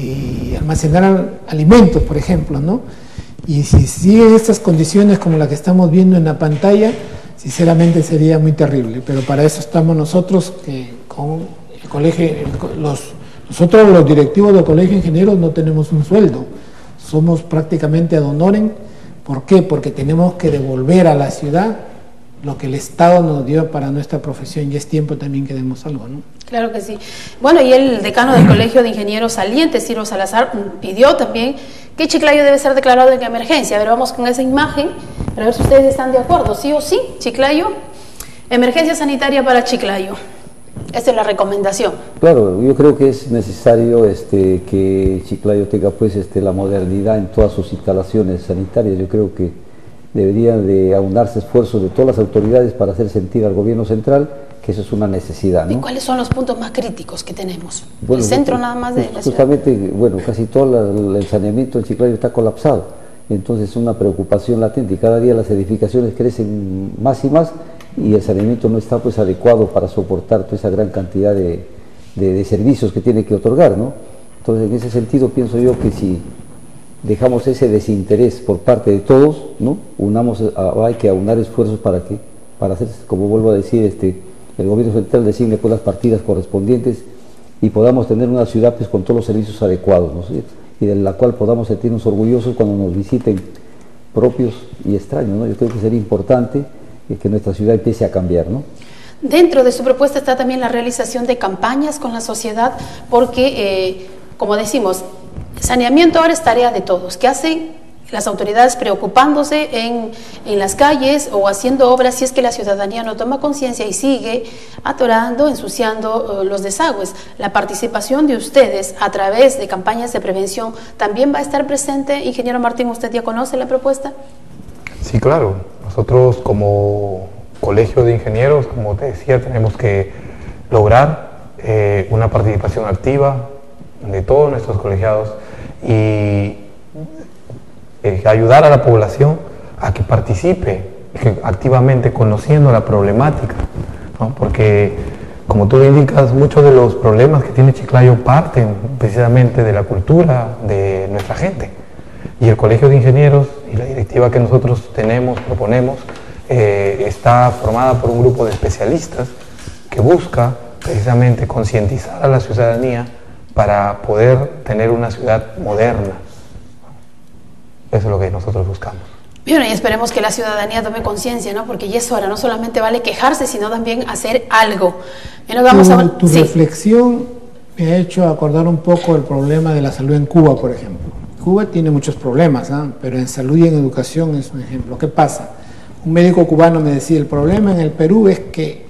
y almacenar alimentos, por ejemplo, ¿no? Y si siguen estas condiciones como la que estamos viendo en la pantalla, sinceramente sería muy terrible. Pero para eso estamos nosotros, que con el colegio, el, los, nosotros los directivos del Colegio de Ingenieros no tenemos un sueldo, somos prácticamente ad honorem. ¿Por qué? Porque tenemos que devolver a la ciudad lo que el Estado nos dio para nuestra profesión, y es tiempo también que demos algo, ¿no? Claro que sí. Bueno, y el decano del Colegio de Ingenieros saliente, Ciro Salazar, pidió también que Chiclayo debe ser declarado en emergencia. A ver, vamos con esa imagen, para ver si ustedes están de acuerdo, sí o sí, Chiclayo, emergencia sanitaria para Chiclayo. Esta es la recomendación. Claro, yo creo que es necesario este, que Chiclayo tenga pues este, la modernidad en todas sus instalaciones sanitarias. Yo creo que deberían de aunarse esfuerzos de todas las autoridades para hacer sentir al gobierno central que eso es una necesidad, ¿no? ¿Y cuáles son los puntos más críticos que tenemos? Bueno, el centro nada más de just, la justamente, ciudad. Bueno, casi todo la, el saneamiento en Chiclayo está colapsado, entonces es una preocupación latente y cada día las edificaciones crecen más y más y el saneamiento no está pues adecuado para soportar toda esa gran cantidad de, de, de servicios que tiene que otorgar, ¿no? Entonces en ese sentido pienso yo que si dejamos ese desinterés por parte de todos, ¿no? Unamos, a, hay que aunar esfuerzos para que, para hacer, como vuelvo a decir, este, el gobierno central designe pues las partidas correspondientes y podamos tener una ciudad pues con todos los servicios adecuados, ¿no? Y de la cual podamos sentirnos orgullosos cuando nos visiten propios y extraños, ¿no? Yo creo que sería importante que nuestra ciudad empiece a cambiar, ¿no? Dentro de su propuesta está también la realización de campañas con la sociedad, porque, eh, como decimos, saneamiento ahora es tarea de todos. ¿Qué hacen las autoridades preocupándose en, en las calles o haciendo obras si es que la ciudadanía no toma conciencia y sigue atorando, ensuciando uh, los desagües? La participación de ustedes a través de campañas de prevención también va a estar presente. Ingeniero Martín, ¿usted ya conoce la propuesta? Sí, claro. Nosotros como colegio de ingenieros, como te decía, tenemos que lograr eh, una participación activa de todos nuestros colegiados y eh, ayudar a la población a que participe que activamente conociendo la problemática, ¿no? Porque como tú lo indicas, muchos de los problemas que tiene Chiclayo parten precisamente de la cultura de nuestra gente, y el Colegio de Ingenieros y la directiva que nosotros tenemos, proponemos, eh, está formada por un grupo de especialistas que busca precisamente concientizar a la ciudadanía para poder tener una ciudad moderna. Eso es lo que nosotros buscamos. Bueno, y esperemos que la ciudadanía tome conciencia, ¿no? Porque ya es hora, no solamente vale quejarse, sino también hacer algo. Y nos vamos tu a... tu sí. reflexión me ha hecho acordar un poco el problema de la salud en Cuba, por ejemplo. Cuba tiene muchos problemas, ¿eh? Pero en salud y en educación es un ejemplo. ¿Qué pasa? Un médico cubano me decía, el problema en el Perú es que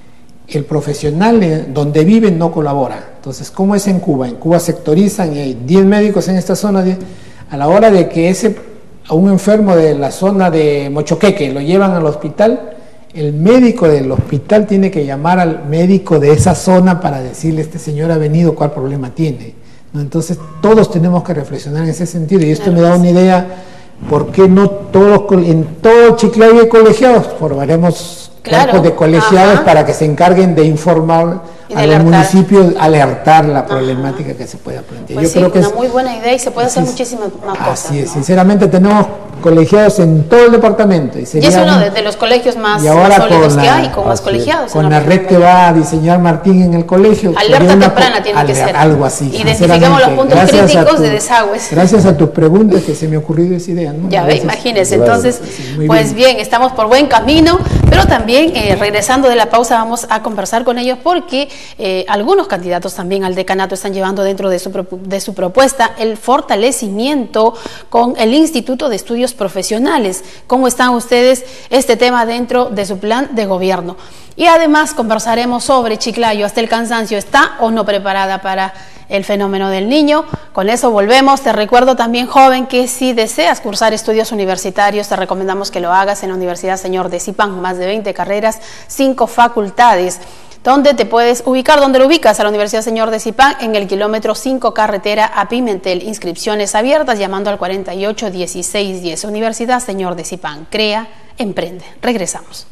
el profesional donde viven no colabora. Entonces, ¿cómo es en Cuba? En Cuba sectorizan y hay diez médicos en esta zona. diez, a la hora de que ese a un enfermo de la zona de Mochoqueque lo llevan al hospital, el médico del hospital tiene que llamar al médico de esa zona para decirle, este señor ha venido, ¿cuál problema tiene? ¿No? Entonces todos tenemos que reflexionar en ese sentido, y esto me da una idea, ¿por qué no todos en todo Chiclayo hay colegiados? Formaremos Claro, cuerpos de colegiados ajá. para que se encarguen de informar Y de a los alertar. municipios, alertar la problemática ajá. que se pueda plantear. Pues Yo sí, creo que una es, muy buena idea y se puede hacer es, muchísimas más cosas. Así es, ¿no? sinceramente tenemos colegiados en todo el departamento. Y, sería Y es uno un, de, de los colegios más, y ahora más sólidos con que la, hay, con más colegiados. Con en la red que va a diseñar Martín en el colegio. Alerta una, temprana tiene al, que ser. Algo así. Identifiquemos los puntos críticos tu, de desagües. Gracias a tus preguntas que se me ha ocurrido esa idea, ¿no? Ya ve, imagínense. Entonces, sí, pues bien. bien, estamos por buen camino, pero también eh, regresando de la pausa vamos a conversar con ellos porque eh, algunos candidatos también al decanato están llevando dentro de su, de su propuesta el fortalecimiento con el Instituto de Estudios Profesionales. ¿Cómo están ustedes este tema dentro de su plan de gobierno? Y además conversaremos sobre Chiclayo, hasta el cansancio, ¿está o no preparada para el fenómeno del niño? Con eso volvemos. Te recuerdo también, joven, que si deseas cursar estudios universitarios, te recomendamos que lo hagas en la Universidad Señor de Zipán, más de veinte carreras, cinco facultades. ¿Dónde te puedes ubicar? ¿Dónde lo ubicas? A la Universidad Señor de Zipán, en el kilómetro cinco, carretera a Pimentel. Inscripciones abiertas llamando al cuarenta y ocho dieciséis diez. Universidad Señor de Zipán. Crea, emprende. Regresamos.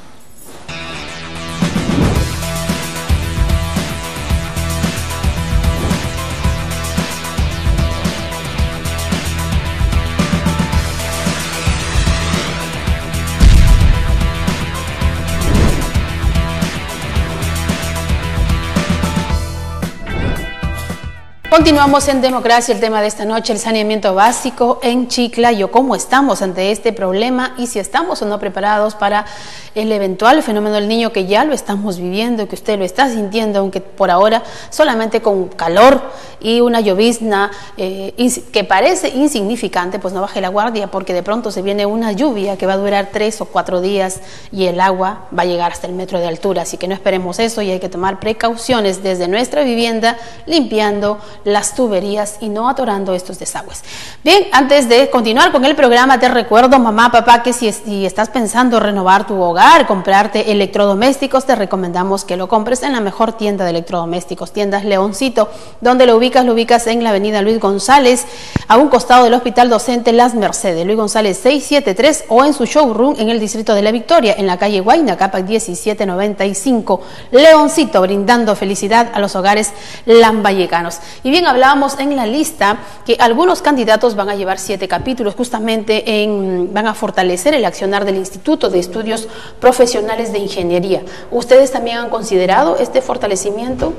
Continuamos en Democracia, el tema de esta noche, el saneamiento básico en Chiclayo. ¿Cómo estamos ante este problema y si estamos o no preparados para el eventual fenómeno del niño, que ya lo estamos viviendo, que usted lo está sintiendo, aunque por ahora solamente con calor y una llovizna eh, que parece insignificante? Pues no baje la guardia, porque de pronto se viene una lluvia que va a durar tres o cuatro días y el agua va a llegar hasta el metro de altura, así que no esperemos eso y hay que tomar precauciones desde nuestra vivienda, limpiando las tuberías y no atorando estos desagües. Bien, antes de continuar con el programa, te recuerdo, mamá, papá, que si, si estás pensando renovar tu hogar, comprarte electrodomésticos, te recomendamos que lo compres en la mejor tienda de electrodomésticos, Tiendas Leoncito. ¿Dónde lo ubicas? Lo ubicas en la avenida Luis González, a un costado del Hospital Docente Las Mercedes, Luis González seiscientos setenta y tres, o en su showroom en el distrito de La Victoria, en la calle Huayna, Capac diecisiete noventa y cinco. Leoncito, brindando felicidad a los hogares lambayecanos. Y bien, hablábamos en la lista que algunos candidatos van a llevar siete capítulos, justamente en, van a fortalecer el accionar del Instituto de Estudios Profesionales de Ingeniería. ¿Ustedes también han considerado este fortalecimiento?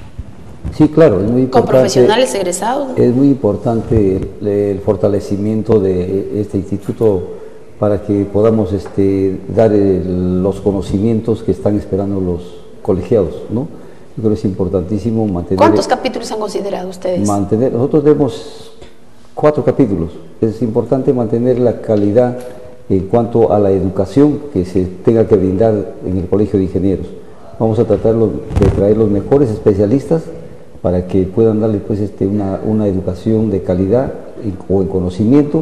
Sí, claro, es muy importante. ¿Con profesionales egresados? Es muy importante el, el fortalecimiento de este instituto para que podamos este, dar el, los conocimientos que están esperando los colegiados, ¿no? Yo creo que es importantísimo mantener... ¿Cuántos capítulos han considerado ustedes? Mantener, nosotros tenemos cuatro capítulos. Es importante mantener la calidad en cuanto a la educación que se tenga que brindar en el Colegio de Ingenieros. Vamos a tratar de traer los mejores especialistas para que puedan darle pues, este, una, una educación de calidad o en conocimiento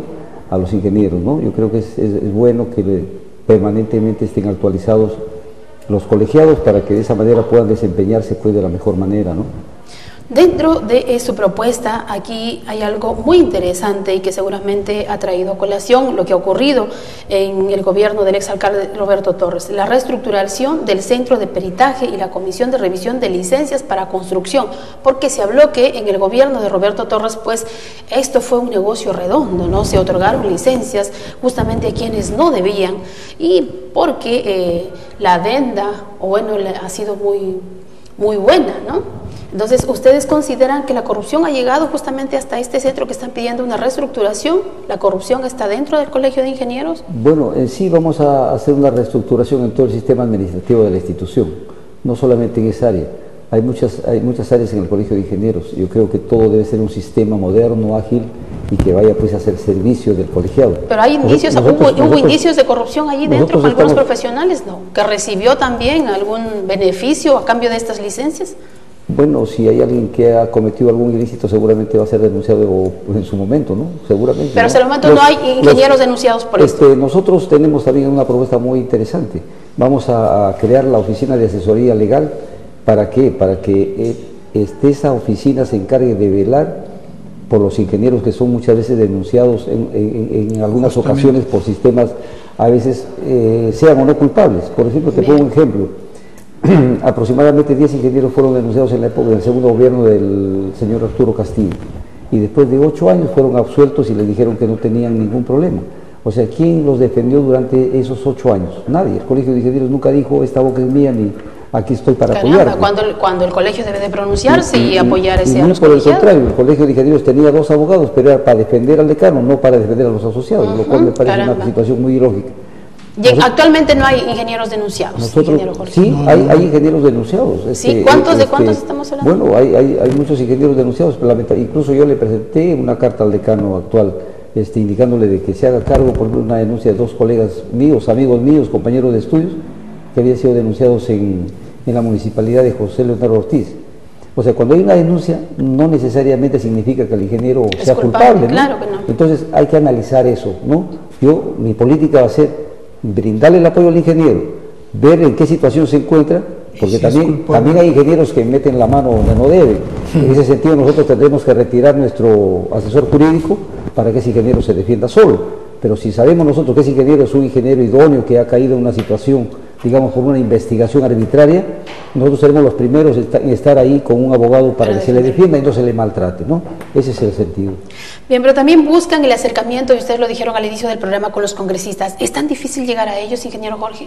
a los ingenieros, ¿no? Yo creo que es, es, es bueno que le, permanentemente estén actualizados los colegiados para que de esa manera puedan desempeñarse pues de la mejor manera, ¿no? Dentro de su propuesta, aquí hay algo muy interesante y que seguramente ha traído a colación lo que ha ocurrido en el gobierno del exalcalde Roberto Torres, la reestructuración del Centro de Peritaje y la Comisión de Revisión de Licencias para Construcción, porque se habló que en el gobierno de Roberto Torres, pues, esto fue un negocio redondo, ¿no? Se otorgaron licencias justamente a quienes no debían y porque eh, la adenda, o bueno, ha sido muy, muy buena, ¿no? Entonces, ¿ustedes consideran que la corrupción ha llegado justamente hasta este centro que están pidiendo una reestructuración? ¿La corrupción está dentro del Colegio de Ingenieros? Bueno, en sí vamos a hacer una reestructuración en todo el sistema administrativo de la institución, no solamente en esa área. Hay muchas, hay muchas áreas en el Colegio de Ingenieros. Yo creo que todo debe ser un sistema moderno, ágil y que vaya pues a hacer servicio del colegiado. Pero hay indicios, nosotros, hubo, nosotros, hubo indicios de corrupción allí dentro con algunos estamos, profesionales, ¿no? ¿Que recibió también algún beneficio a cambio de estas licencias? Bueno, si hay alguien que ha cometido algún ilícito, seguramente va a ser denunciado en su momento, ¿no? Seguramente. Pero hasta el momento los, no hay ingenieros los, denunciados por este, esto. Nosotros tenemos también una propuesta muy interesante. Vamos a, a crear la oficina de asesoría legal. ¿Para qué? Para que eh, este, esa oficina se encargue de velar por los ingenieros que son muchas veces denunciados en, en, en algunas Justamente. ocasiones por sistemas, a veces eh, sean o no culpables. Por ejemplo, te Bien. pongo un ejemplo. Aproximadamente diez ingenieros fueron denunciados en la época del segundo gobierno del señor Arturo Castillo y después de ocho años fueron absueltos y les dijeron que no tenían ningún problema. O sea, ¿quién los defendió durante esos ocho años? Nadie. El Colegio de Ingenieros nunca dijo esta boca es mía ni aquí estoy para apoyar. Cuando, cuando el colegio debe de pronunciarse y, y, y apoyar ese a los por el contrario, el Colegio de Ingenieros tenía dos abogados, pero era para defender al decano, no para defender a los asociados, uh-huh, lo cual me parece caramba. una situación muy ilógica. Y nosotros, actualmente no hay ingenieros denunciados. Nosotros, ingeniero Jorge. Sí, no, hay, hay ingenieros denunciados. ¿Sí? Este, ¿Cuántos este, de cuántos estamos hablando? Bueno, hay, hay, hay muchos ingenieros denunciados, pero incluso yo le presenté una carta al decano actual, este, indicándole de que se haga cargo por una denuncia de dos colegas míos, amigos míos, compañeros de estudios, que habían sido denunciados en, en la municipalidad de José Leonardo Ortiz. O sea, cuando hay una denuncia, no necesariamente significa que el ingeniero es sea culpable, culpable, ¿no? Claro que no. Entonces hay que analizar eso, ¿no? Yo, mi política va a ser brindarle el apoyo al ingeniero, ver en qué situación se encuentra, porque sí, también, también hay ingenieros que meten la mano donde no deben. En ese sentido nosotros tendremos que retirar nuestro asesor jurídico para que ese ingeniero se defienda solo. Pero si sabemos nosotros que ese ingeniero es un ingeniero idóneo que ha caído en una situación, digamos, por una investigación arbitraria, nosotros seremos los primeros en estar ahí con un abogado para, para que se le defienda y no se le maltrate, ¿no? Ese es el sentido. Bien, pero también buscan el acercamiento, y ustedes lo dijeron al inicio del programa, con los congresistas. ¿Es tan difícil llegar a ellos, ingeniero Jorge?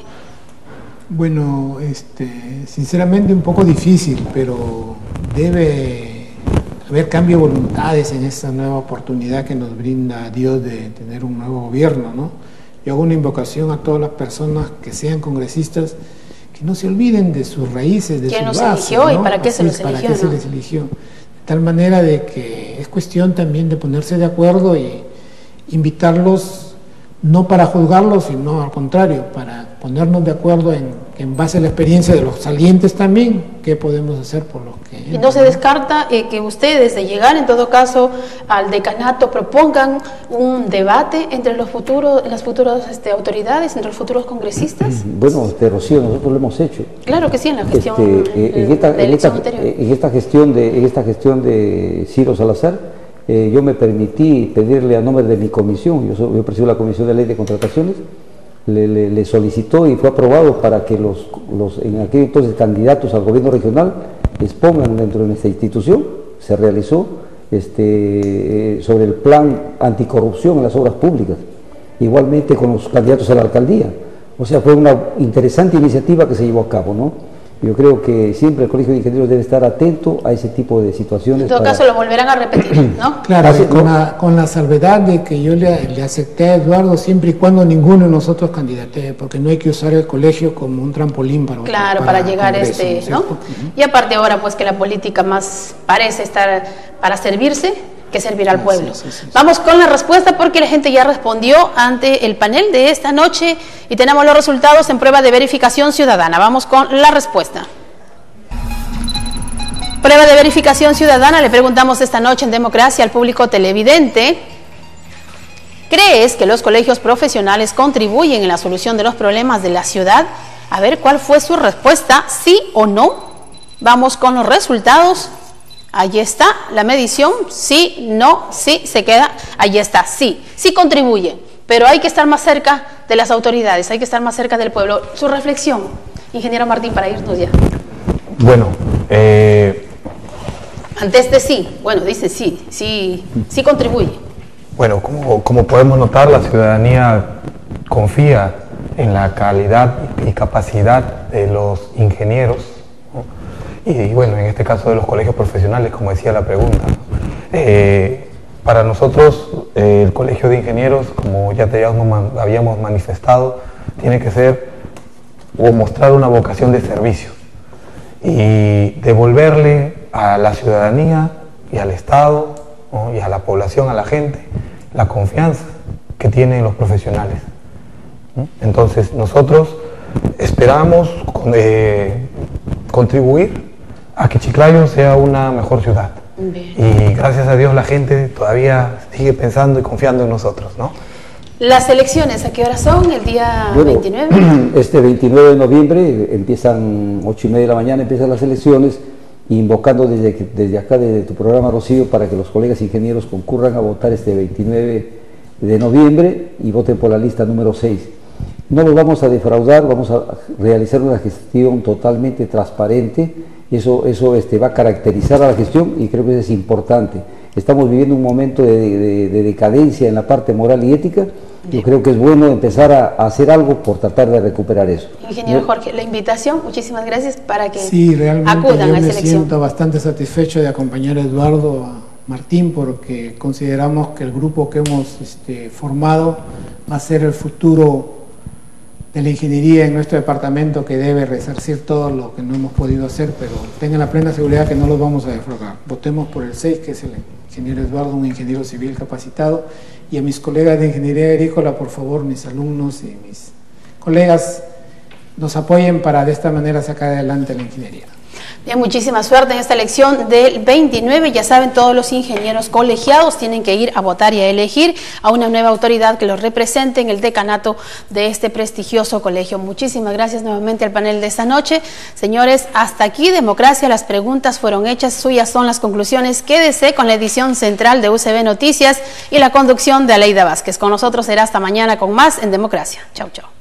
Bueno, este, sinceramente un poco difícil, pero debe haber cambio de voluntades en esta nueva oportunidad que nos brinda Dios de tener un nuevo gobierno, ¿no? Yo hago una invocación a todas las personas que sean congresistas, que no se olviden de sus raíces, de sus bases. ¿Quién nos eligió, ¿no? y para qué Así se los es, eligió? ¿Para qué ¿no? se les eligió? De tal manera de que es cuestión también de ponerse de acuerdo y invitarlos, no para juzgarlos, sino al contrario, para ponernos de acuerdo en, en base a la experiencia de los salientes también, qué podemos hacer por los que... Y no se descarta eh, que ustedes, de llegar en todo caso al decanato, propongan un debate entre los futuros, las futuras este, autoridades, entre los futuros congresistas. Bueno, este, Rocío, nosotros lo hemos hecho. Claro que sí, en la gestión este, en, esta, en, esta, en, esta gestión de, en esta gestión de Ciro Salazar, eh, yo me permití pedirle a nombre de mi comisión, yo, soy, yo presido la Comisión de Ley de Contrataciones, le, le, le solicitó y fue aprobado para que los, los en aquel entonces candidatos al gobierno regional expongan dentro de nuestra institución. Se realizó este, sobre el plan anticorrupción en las obras públicas, igualmente con los candidatos a la alcaldía. O sea, fue una interesante iniciativa que se llevó a cabo, ¿no? Yo creo que siempre el Colegio de Ingenieros debe estar atento a ese tipo de situaciones. En todo para... caso lo volverán a repetir, ¿no? Claro, Así, con, ¿no? La, con la salvedad de que yo le, le acepté a Eduardo siempre y cuando ninguno de nosotros candidatee, porque no hay que usar el colegio como un trampolín para... Claro, para, para llegar a este, ¿no? ¿no? Uh-huh. Y aparte ahora pues que la política más parece estar para servirse que servir al pueblo. Sí, sí, sí, sí. Vamos con la respuesta porque la gente ya respondió ante el panel de esta noche y tenemos los resultados en prueba de verificación ciudadana. Vamos con la respuesta. Prueba de verificación ciudadana, le preguntamos esta noche en Democracia al público televidente ¿Crees que los colegios profesionales contribuyen en la solución de los problemas de la ciudad? A ver, ¿cuál fue su respuesta? ¿Sí o no? Vamos con los resultados. Allí está la medición. Sí, no, sí, se queda. Allí está, sí, sí contribuye. Pero hay que estar más cerca de las autoridades, hay que estar más cerca del pueblo. Su reflexión, ingeniero Martín, para irnos ya. Bueno, eh... ante este sí, bueno, dice sí, sí, sí contribuye. Bueno, como, como podemos notar, la ciudadanía confía en la calidad y capacidad de los ingenieros, ¿no? y, y bueno, en este caso de los colegios profesionales, como decía la pregunta. Eh, para nosotros, eh, el colegio de ingenieros, como ya te habíamos, habíamos manifestado, tiene que ser o mostrar una vocación de servicio y devolverle a la ciudadanía y al Estado, ¿no? y a la población, a la gente, la confianza que tienen los profesionales. ¿no? Entonces nosotros esperamos eh, contribuir a que Chiclayo sea una mejor ciudad. Bien. Y gracias a Dios la gente todavía sigue pensando y confiando en nosotros, ¿no? ¿Las elecciones a qué hora son? ¿El día bueno, veintinueve? Este veintinueve de noviembre empiezan ocho y media de la mañana, empiezan las elecciones, invocando desde, desde acá, desde tu programa, Rocío, para que los colegas ingenieros concurran a votar este veintinueve de noviembre y voten por la lista número seis. No los vamos a defraudar, vamos a realizar una gestión totalmente transparente, eso, eso este, va a caracterizar a la gestión y creo que eso es importante. Estamos viviendo un momento de, de, de decadencia en la parte moral y ética. Yo creo que es bueno empezar a, a hacer algo por tratar de recuperar eso. Ingeniero Jorge, la invitación, muchísimas gracias para que sí, realmente acudan yo a esa me elección. siento bastante satisfecho de acompañar a Eduardo, a Martín, porque consideramos que el grupo que hemos este, formado va a ser el futuro de la ingeniería en nuestro departamento, que debe resarcir todo lo que no hemos podido hacer, pero tengan la plena seguridad que no los vamos a defraudar. Votemos por el seis, que es el ingeniero Eduardo, un ingeniero civil capacitado, y a mis colegas de ingeniería agrícola, por favor, mis alumnos y mis colegas, nos apoyen para de esta manera sacar adelante la ingeniería. Bien, muchísima suerte en esta elección del veintinueve. Ya saben, todos los ingenieros colegiados tienen que ir a votar y a elegir a una nueva autoridad que los represente en el decanato de este prestigioso colegio. Muchísimas gracias nuevamente al panel de esta noche. Señores, hasta aquí Democracia. Las preguntas fueron hechas, suyas son las conclusiones. Quédese con la edición central de U C B Noticias y la conducción de Aleida Vázquez. Con nosotros será hasta mañana con más en Democracia. Chau, chau.